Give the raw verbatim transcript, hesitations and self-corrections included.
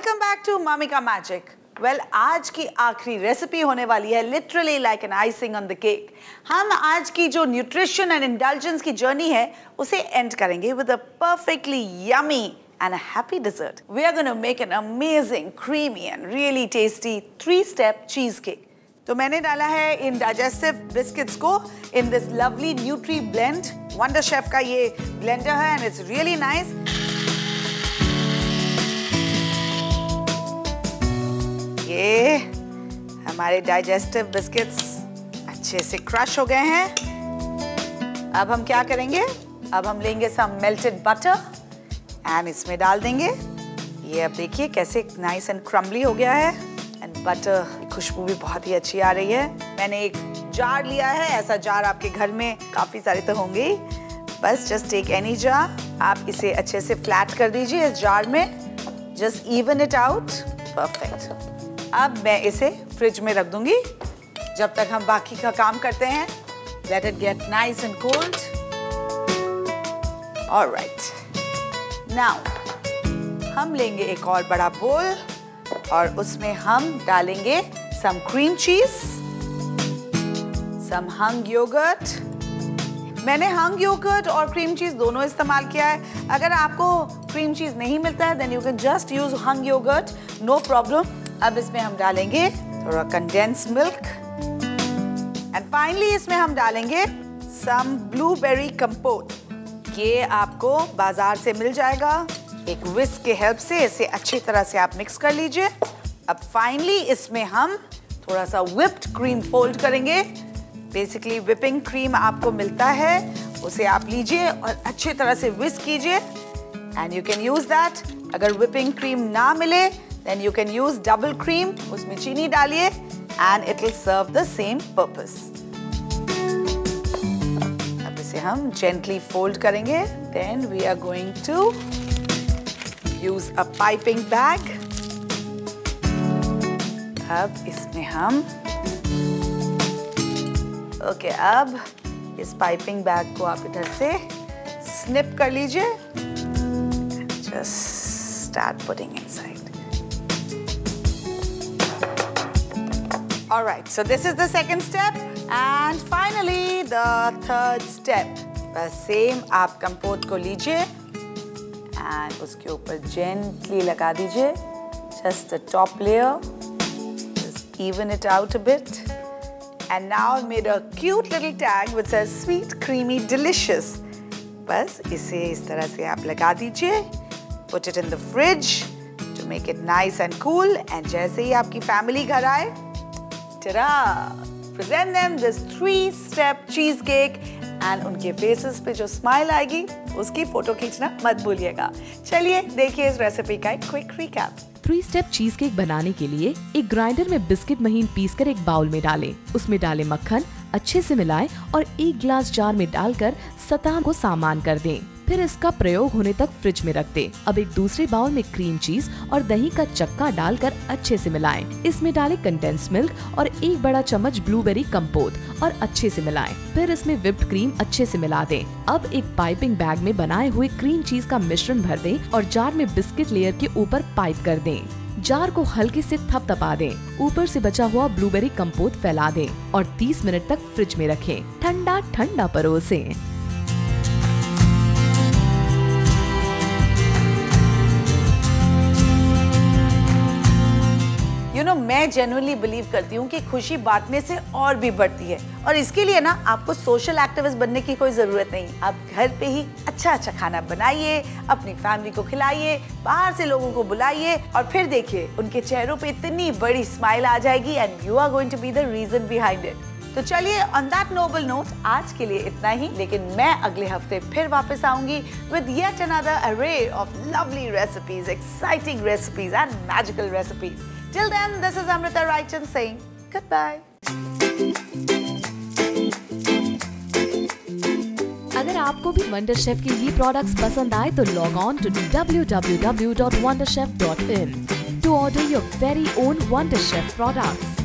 Welcome back to mummy का magic. Well, आज की आखिरी रेसिपी होने वाली है literally like an icing on the cake. हम आज की जो न्यूट्रिशन एंड इंडल्जेंस की जर्नी है उसे एंड करेंगे with a perfectly yummy and a happy dessert. We are going to make an amazing, creamy and really tasty three-step cheesecake. तो मैंने डाला है इन digestive biscuits को in this lovely Nutri blend. Wonder Chef का ये blender है and it's really nice. ये हमारे digestive biscuits अच्छे से crush हो गए हैं। अब हम क्या करेंगे? अब हम लेंगे some melted butter एंड इसमें डाल देंगे। ये अब देखिए कैसे नाइस एंड क्रम्बली हो गया है एंड बटर की खुशबू भी बहुत ही अच्छी आ रही है। मैंने एक जार लिया है, ऐसा जार आपके घर में काफ़ी सारे तो होंगे ही। बस जस्ट टेक एनी जार, आप इसे अच्छे से फ्लैट कर दीजिए इस जार में, just even it out, perfect. अब मैं इसे फ्रिज में रख दूंगी जब तक हम बाकी का काम करते हैं। Let it get nice and cold. Alright, now हम लेंगे एक और बड़ा बोल और उसमें हम डालेंगे सम क्रीम चीज, सम हंग योगर्ट। मैंने हंग योगर्ट और क्रीम चीज दोनों इस्तेमाल किया है। अगर आपको क्रीम चीज नहीं मिलता है then you can just use hung yogurt, no problem. अब इसमें हम डालेंगे थोड़ा कंडेंस मिल्क एंड फाइनली इसमें हम डालेंगे सम ब्लूबेरी कंपोट। ये आपको बाजार से मिल जाएगा। एक विस्क के हेल्प से इसे अच्छी तरह से आप मिक्स कर लीजिए। अब फाइनली इसमें हम थोड़ा सा व्हिप्ड क्रीम फोल्ड करेंगे। बेसिकली व्हिपिंग क्रीम आपको मिलता है, उसे आप लीजिए और अच्छी तरह से विस्क कीजिए and you can use that. अगर व्हिपिंग क्रीम ना मिले then you can use double cream, उसमें चीनी डालिए and it will serve the same purpose. हम gently fold करेंगे, then we are going to use a piping bag. अब इसमें हम ओके okay, अब इस पाइपिंग बैग को आप इधर से स्निप कर लीजिए। Just start putting inside. All right, so this is the second step. And finally the third step. बस सेम आप कंपोट को लीजिए एंड उसके ऊपर जेंटली लगा दीजिए, just the top layer, just even it out a bit and now made a cute little tag which says sweet creamy delicious. बस इसे इस तरह से आप लगा दीजिए, put it in the fridge to make it nice and cool and जैसे ही आपकी फैमिली घर आए, टा-डा! Present them this three-step cheesecake and उनके faces पे जो smile आएगी उसकी फोटो खींचना मत भूलिएगा। चलिए देखिए इस रेसिपी का एक quick recap. Three step cheesecake बनाने के लिए एक ग्राइंडर में बिस्किट महीन पीस कर एक बाउल में डालें। उसमें डालें मक्खन, अच्छे से मिलाएं और एक ग्लास जार में डालकर सतह को सामान कर दें। फिर इसका प्रयोग होने तक फ्रिज में रख दें। अब एक दूसरे बाउल में क्रीम चीज और दही का चक्का डालकर अच्छे से मिलाएं। इसमें डालें कंडेंस मिल्क और एक बड़ा चम्मच ब्लूबेरी कंपोट और अच्छे से मिलाएं। फिर इसमें व्हिप्ड क्रीम अच्छे से मिला दें। अब एक पाइपिंग बैग में बनाए हुए क्रीम चीज का मिश्रण भर दें और जार में बिस्किट लेयर के ऊपर पाइप कर दें। जार को हल्के से थपथपा दें। ऊपर से बचा हुआ ब्लूबेरी कंपोट फैला दें और तीस मिनट तक फ्रिज में रखें। ठंडा ठंडा परोसें। You know, मैं जेन्युइनली बिलीव करती हूँ कि खुशी बांटने से और भी बढ़ती है और इसके लिए ना आपको सोशल एक्टिविस्ट बनने की कोई जरूरत नहीं। आप घर पे ही अच्छा अच्छा खाना बनाइए, अपनी फैमिली को खिलाइए, बाहर से लोगों को बुलाइए और फिर देखिए उनके चेहरों पे इतनी बड़ी स्माइल आ जाएगी and you are going to be the reason behind it. तो चलिए ऑन दैट नोबल नोट आज के लिए इतना ही, लेकिन मैं अगले हफ्ते फिर वापस आऊंगी with yet another array of lovely recipes, exciting recipes and magical recipes. Till then, this is Amrita Raichan saying goodbye. अगर आपको भी वंडर शेफ के ये प्रोडक्ट्स पसंद आए तो log on to W W W dot Wonderchef dot in to order your very own Wonder Chef products.